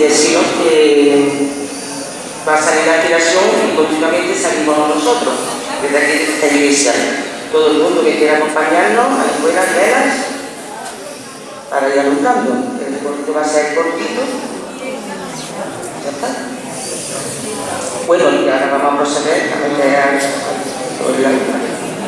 deciros que va a salir la aspiración y continuamente salimos nosotros, desde aquí de esta iglesia. Todo el mundo que quiera acompañarnos a las buenas velas para ir alumbrando. El recorrido va a ser cortito. Ya está. Bueno, y ahora vamos a proceder a meter a la alumbrado.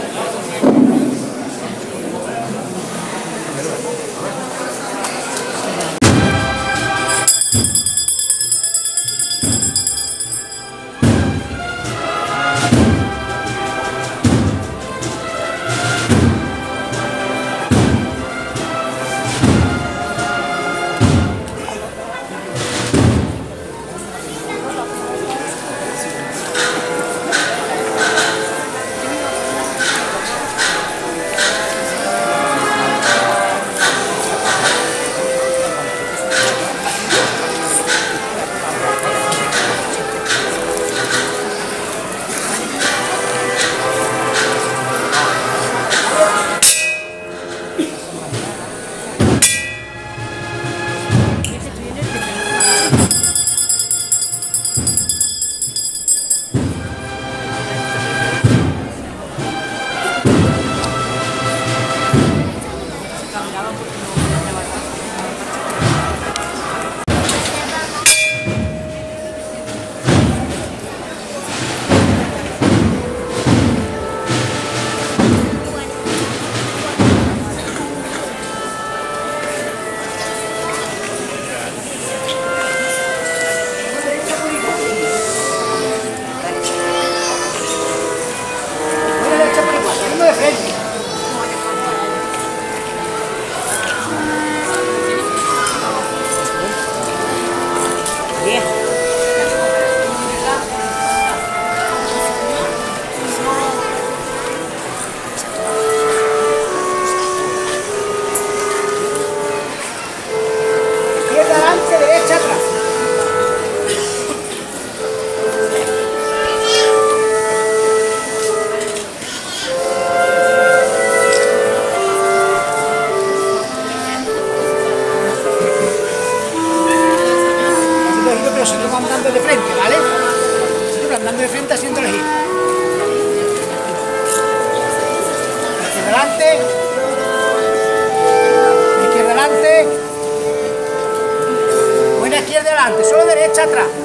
Andando de frente, ¿vale? Siempre andando de frente haciendo el giro. Hacia adelante. Izquierda adelante. Buena izquierda adelante, solo derecha atrás.